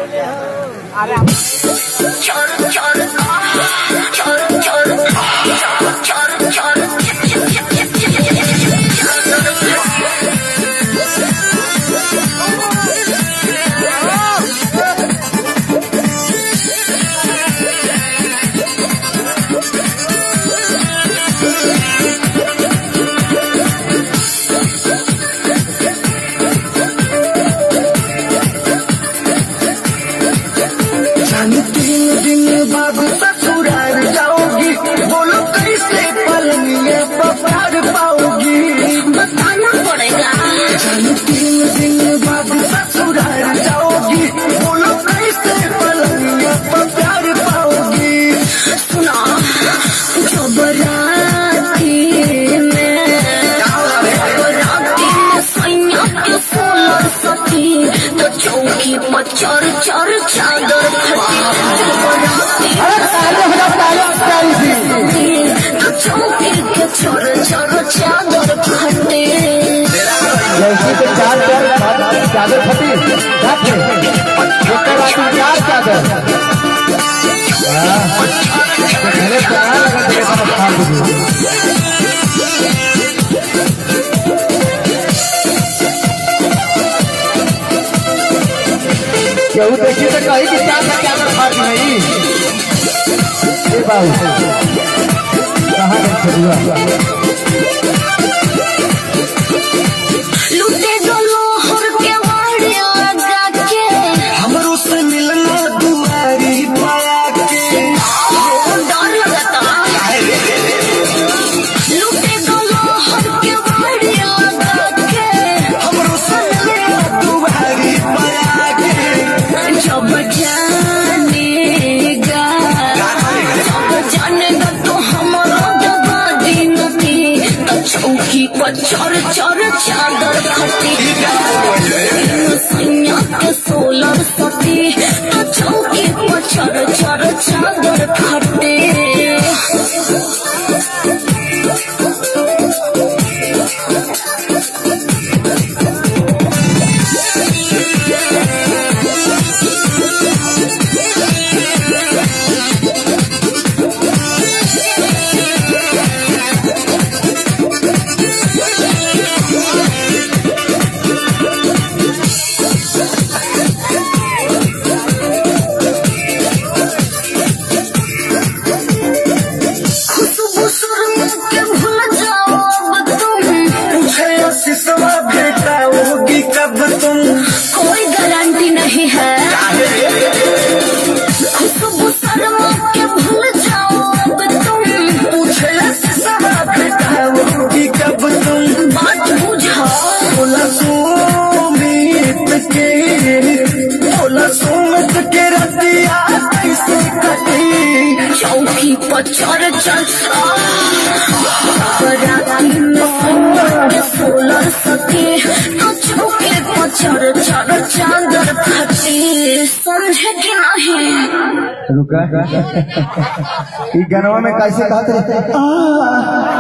चोर चोर चादर चौकी के चोर चोर चादर फटे चादर फटी चादर केहू देखिए तो कही कि क्या चादर फाटी नहीं बाबू कहाँ लुटे गलो हर के वाड़े लगा के हमरो से मिलना दुआरी पाया के डर लगता लुटे गलो हर के वाड़े लगा के हमरो से मिलना दुआरी पाया के जब जानेगा तो हमारा दबा दीनती तो चौकी पर चोर चोर चादर फटी सैया के 16 सती तो चौकी पर चोर चोर चादर फटे कोई गारंटी नहीं है खुशबू शर्मा के भूल जाओ अब तुम पूछे कब तुम बात बुझाओ बोला सुमित के रतिया कैसे कटी चौकी पर चढ़ राती में 16 सती तो चौकी पर चढ़ चादर फटी समझे कि नहीं रुका गनवा में कैसे कहते